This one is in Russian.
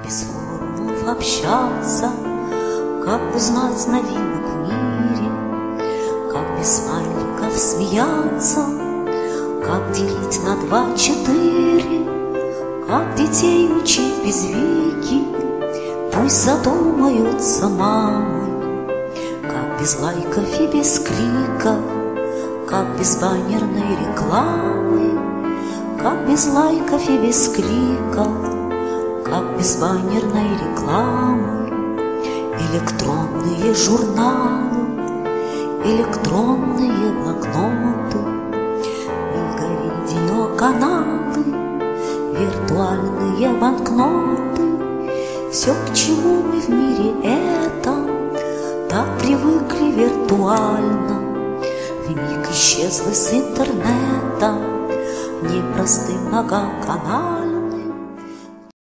без форумов общаться, как узнать новинок в мире, как без смайликов смеяться, как делить на 2-4, как детей учить без вики. Пусть задумаются мамы, как без лайков и без кликов, как без баннерной рекламы, как без лайков и без кликов, как без баннерной рекламы. Электронные журналы, электронные блокноты, мега-видеоканалы, виртуальные банкноты. Все, к чему мы в мире этом так привыкли виртуально, вмиг исчезло с интернета непростым многоканальным.